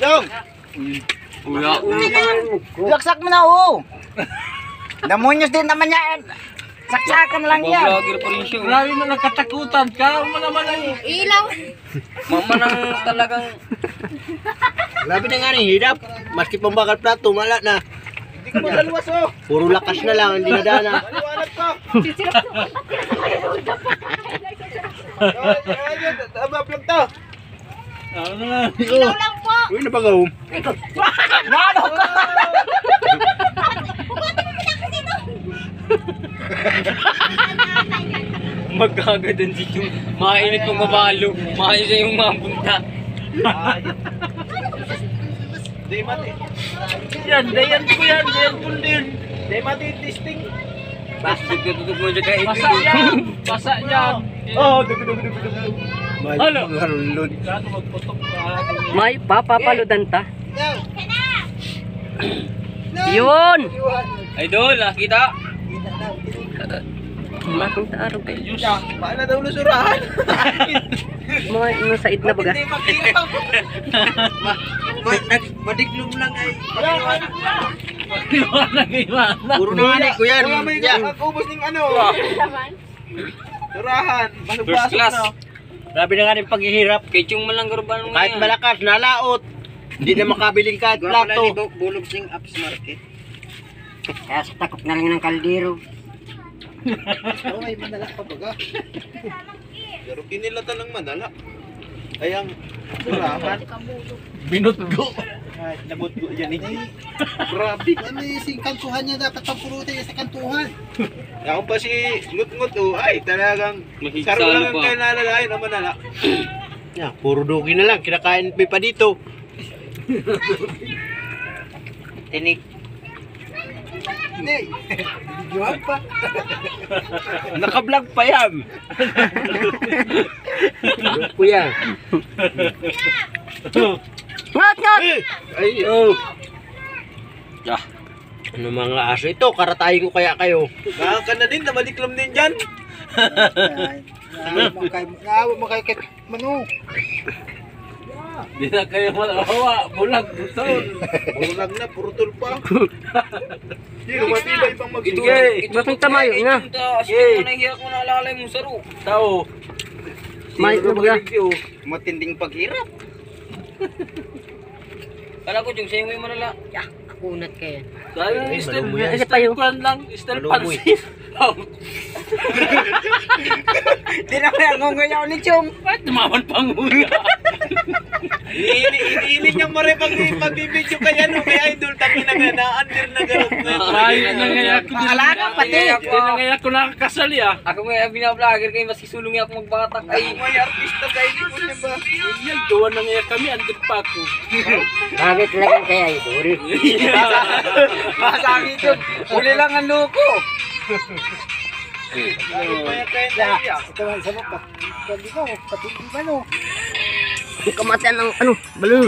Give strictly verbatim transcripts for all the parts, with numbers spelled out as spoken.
Dong! Uya. Laksak mo na, oh. Damunyos din naman yan. Saksakan lang yan. Vlogger pa rin siya. Marami mo nagkatakutan ka. Mo naman ay. Ilaw. Mama nang talagang... Grabe na nga rin, hirap. Maski pambakal plato, mala na. Hindi ka magaluwas, oh. Puro lakas na lang, hindi nadana. Maliwanag ka. Tama-vlog to. Ano na? Ilaw lang po. Uy, nabagaw. Nano ka? Magkagadan si yung mainit kong mabalo. Maayos siya yung mga punta. Day mati. Yan, dayan ko yan. Dayan ko din. Day mati testing. Basta tututug mo dyan kayo. Basa yan. Basa yan. Oh, dugo dugo dugo dugo. Ano? Harulod. Kano magputok ka. May papapaludan ta. Yun! Idol, nakita? Makong taarog kayo. Yus. Paano daw lusurahan? Mga ino sa itna baga. Hindi makita. Madiklom lang ay. Iwanan, iwanan. Puro nanginig ko yan. Wala may Yan. kakubos ng ano. Surahan. First class. Grabe na nga rin paghihirap. Kay Chung man lang garuban mo Kahit malakas, nalaot. Hindi na makabiling kahit plato. Bulog sing apps market. Kaya sa takot na lang ng kaldero. Oo, may manala pa baga. Pero kinilatan ng manala. Ayang surahan. Binutgo. Kahit nabot ko yan eh. Grabe. Ano yung kantuhan niya dapat pampurutin sa kantuhan? Ako pa si ngut-ngut oh. Ay talagang Mahigsa saro lang pa. ang kayo nalalayan ng manala. Yeah, puro dugi na lang. Kinakain pa dito. Tinik. Hindi. Videoan pa. Naka-vlog pa yan. Kuya. Ngat, ngat! Ay, oh. Yeah. Ano mga aso ito? Karatahin ko kaya kayo. Baka ka na din, namaliklom din dyan. Naawa mo kayo kay Manu. Di na kayo malawa. Bulag, butol. Bulag na, puro tulpa. Hindi, matibay pang Ito, magbigay. ito, Bakit tamayo nga? Sige. Ito, nahihiyak mo na alalay mo saro. Tao. May ito baga. Matinding paghirap. Kala ko, Chung, sa'yo mo yung malala. Kunat kayo. Dahil style, malumo yan. style kwan lang. Style Malumo pansin. Di na kaya ngungayaw ni Chong. Ba't tumaman pang huya? Iniinig niyang mare pag magbibidyo kaya no, kaya idol tabi na nga na-under na garot na. Ay, nangayak ko din. Alaga pati. Di nangayak ko nakakasali ah. Ako may binablogger kayo, maski sulong ako magbatak. Ay, may artista kayo, hindi mo niya ba? Yan, gawa nangayak kami. Andun pa ako. Bakit lang kaya idol? Masang ito. Uli lang ang luko. Kaya kayo na iya. Ito ang sabok pa. Pwede mo, pati di ba no? Kamatian ng ano, balon.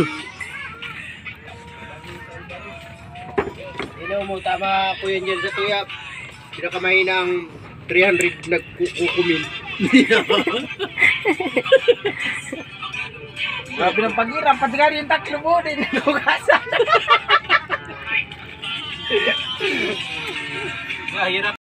Ino mo, tama po yan dyan sa tuyap. Pinakamahinang three hundred nagkukumin. Grabe ng paghirap, pati nga rin taklo mo din. Lugasan. Mahirap.